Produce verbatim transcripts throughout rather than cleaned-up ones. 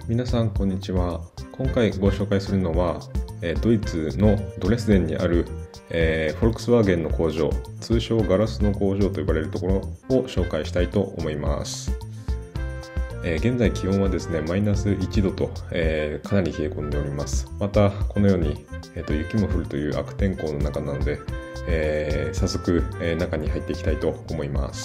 皆さんこんにちは。今回ご紹介するのは、えードイツのドレスデンにある、えーフォルクスワーゲンの工場、通称ガラスの工場と呼ばれるところを紹介したいと思います。えー現在気温はですねマイナスいちどと、えーかなり冷え込んでおります。またこのように、えーと雪も降るという悪天候の中なので、えー早速、えー中に入っていきたいと思います。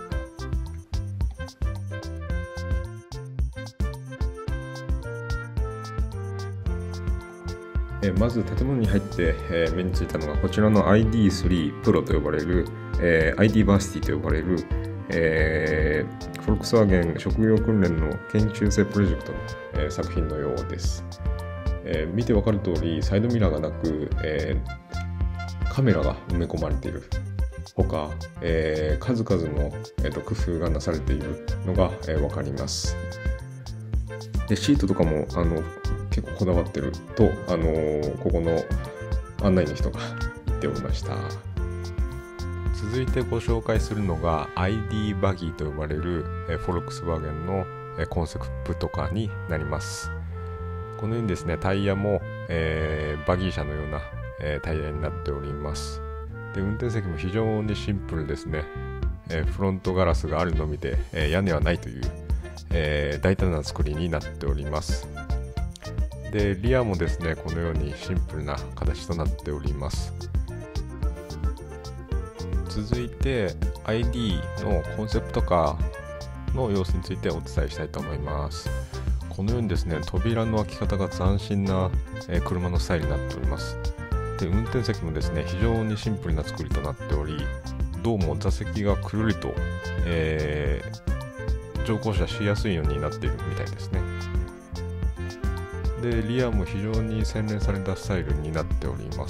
えーまず建物に入って、えー目についたのがこちらの アイディースリー Pro と呼ばれる、えー アイディー バーシティと呼ばれる、えーフォルクスワーゲン職業訓練の研究生プロジェクトの、えー作品のようです。えー見てわかる通りサイドミラーがなく、えーカメラが埋め込まれているほか、えー数々の、えーと工夫がなされているのが、えーわかります。でシートとかもあの結構こだわってると、あのーここの案内の人が言っておりました。続いてご紹介するのが アイディー バギーと呼ばれるえフォルクスワーゲンのえコンセプトカーになります。このようにですねタイヤも、えーバギー車のような、えータイヤになっております。で運転席も非常にシンプルですね。えーフロントガラスがあるのみで、えー屋根はないという、えー大胆な作りになっております。でリアもですねこのようにシンプルな形となっております。続いて アイディー のコンセプトカーの様子についてお伝えしたいと思います。このようにですね扉の開き方が斬新な、えー車のスタイルになっております。で運転席もですね非常にシンプルな作りとなっており、どうも座席がくるりと、えー乗降車しやすいようになっているみたいですね。でリアも非常に洗練されたスタイルになっております。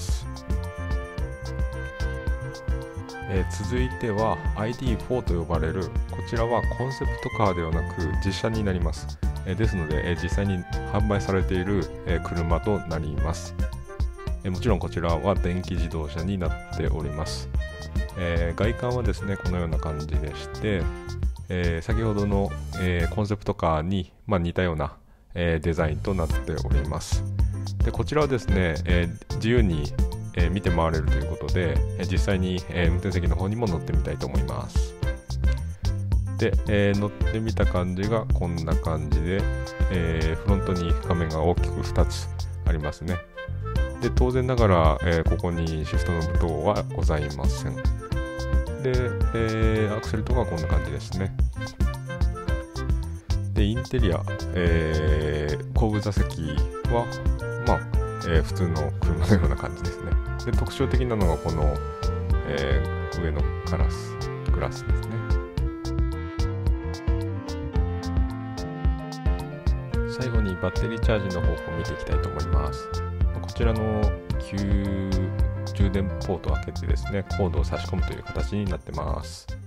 えー続いては アイディーフォー と呼ばれる、こちらはコンセプトカーではなく実車になります。えーですので、えー実際に販売されている、えー車となります。えーもちろんこちらは電気自動車になっております。えー外観はですねこのような感じでして、えー先ほどの、えーコンセプトカーに、まあ、似たような、えーデザインとなっております。でこちらはですね、えー自由に、えー見て回れるということで、えー実際に、えー運転席の方にも乗ってみたいと思います。で、えー乗ってみた感じがこんな感じで、えーフロントに画面が大きくふたつありますね。で当然ながら、えーここにシフトのボタンはございません。で、えーアクセルとかはこんな感じですね。でインテリア、えー後部座席はまあ、えー普通の車のような感じですね。で特徴的なのがこの、えー上のガラスグラスですね。最後にバッテリーチャージの方法を見ていきたいと思います。こちらの急充電ポートを開けてですねコードを差し込むという形になってます。